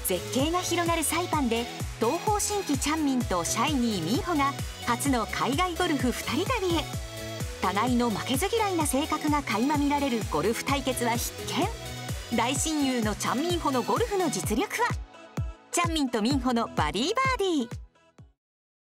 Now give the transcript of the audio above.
絶景が広がるサイパンで東方神起チャンミンとシャイニーミンホが初の海外ゴルフ2人旅へ。互いの負けず嫌いな性格が垣間見られるゴルフ対決は必見。大親友のチャンミンホのゴルフの実力は？チャンミンとミンホのバディバーディー。